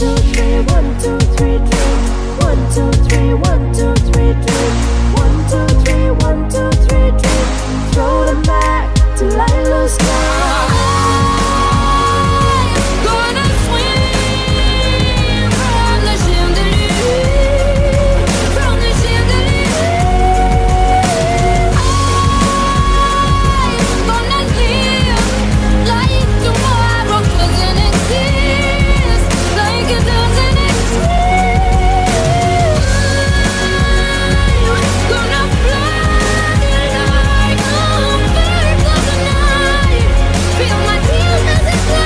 two, three, one, two, three, three. One, two, three, one, two, three, three. One, two, three, one, two, three, three. Throw them back till I lose count. Gonna swim from the chandelier, from the chandelier. I'm gonna live like tomorrow doesn't exist, like it doesn't exist. Gonna fly like a bird of the night, feel my tears as they fly.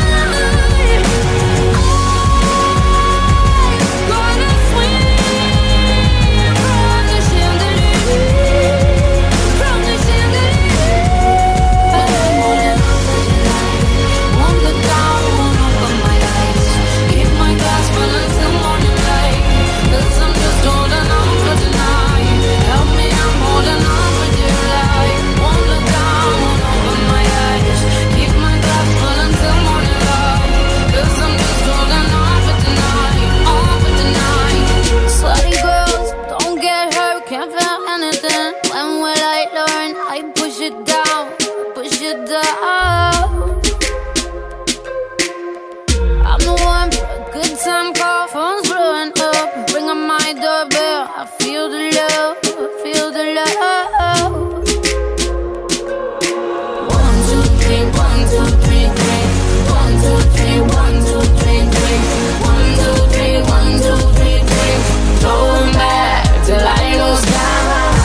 Gonna swim from the chandelier, from the chandelier. But I'm holding on for dear life. Won't look down, won't open my eyes. Keep my glass full until morning light. 'Cause I'm just holding on for tonight. Help me, I'm holding on for dear life. Won't look down, won't open my eyes. Keep my glass full until morning light. 'Cause I'm just holding on for tonight, on for tonight. Slutty girls, don't get hurt, can't feel anything. When will I learn? I push it down, push it down. I'm the one for a good time call, phone's blowing up. Bring on my doorbell, I feel the love, I feel the love. One, two, three, one, two, three, three. One, two, three, one, two, three, three. One, two, three, one, two, three, three. Throw 'em back till I lose count.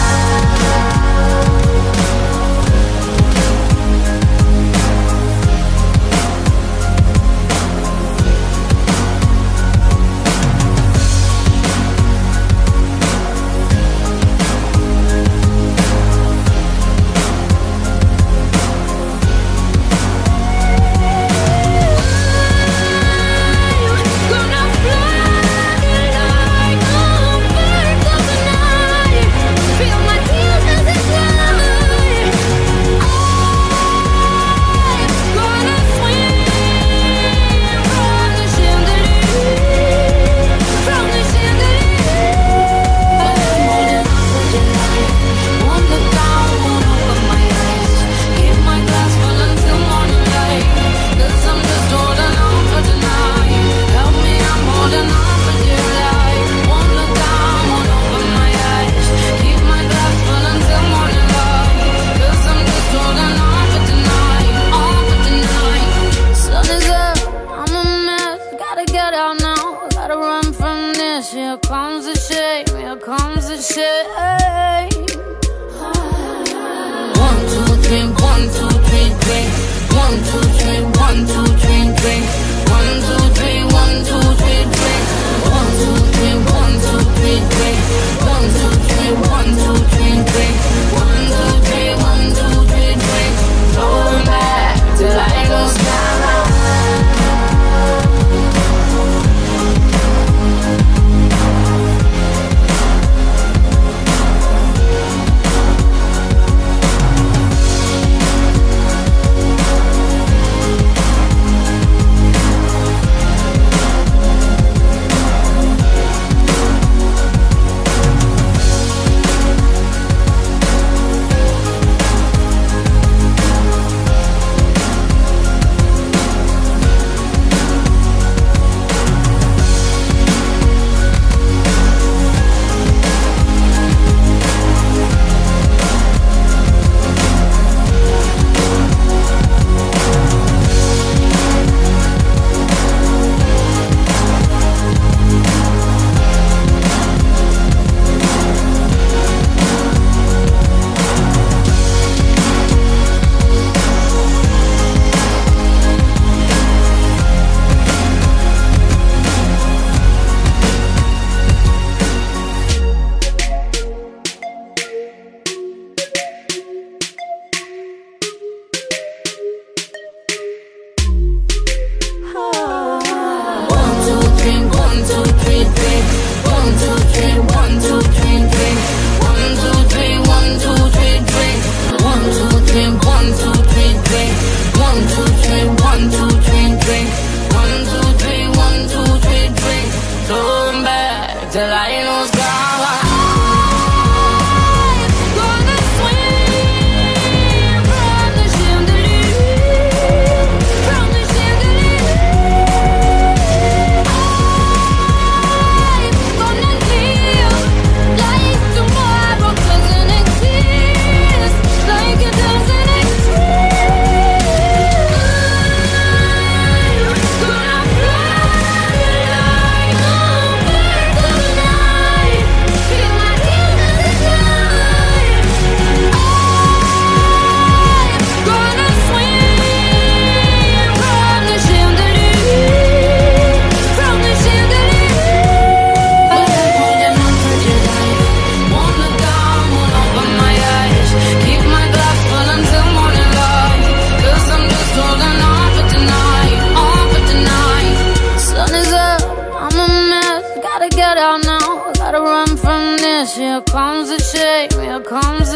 Gonna fly like a bird of the night. Feel my tears as they fly. Gonna swim from the chandelier, from the chandelier. But I'm holding on for dear life. Won't look down, won't open my eyes. Keep my glass full until morning light. 'Cause I'm just holding on for tonight. Help me, I'm holding on for dear life. Won't look down, won't open my eyes. Keep my glass full until morning light. 'Cause I'm just holding on for tonight, on for tonight. Sun is up, I'm a mess. Gotta get out now, gotta run from this. Here comes the shame, here comes the shame. One, two, three, one, two, three, three. One, two, three, one, two, three, three. One, two, three, one, two, three, three. One, two, three, one, two, three, three. One, two, three, one, two, three, three. One, two, three, one, two, three, three. Throw 'em back till I lose count.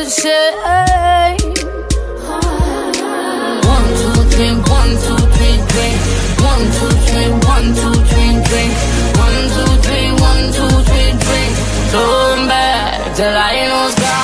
would say. 1, 2, 3, 1, 2, 3, drink. 1, 2, 3, 1, 2, 3, drink. 1, 2, 3, 1, 2, 3, drink. Throw them back till I lose God.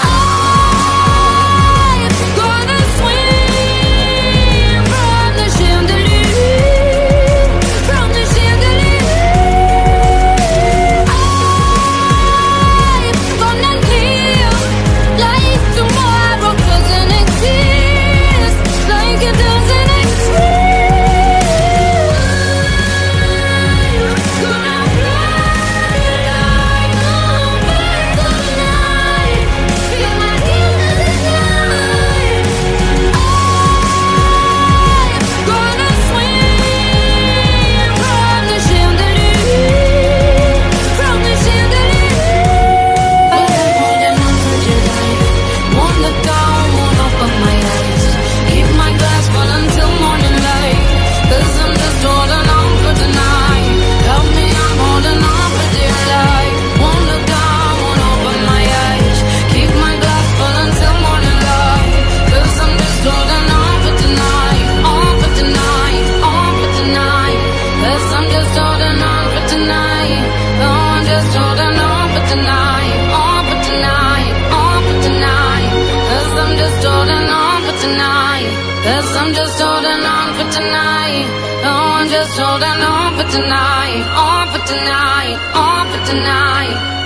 Cause I'm just holding on for tonight. Oh, I'm just holding on for tonight. On for tonight. On for tonight.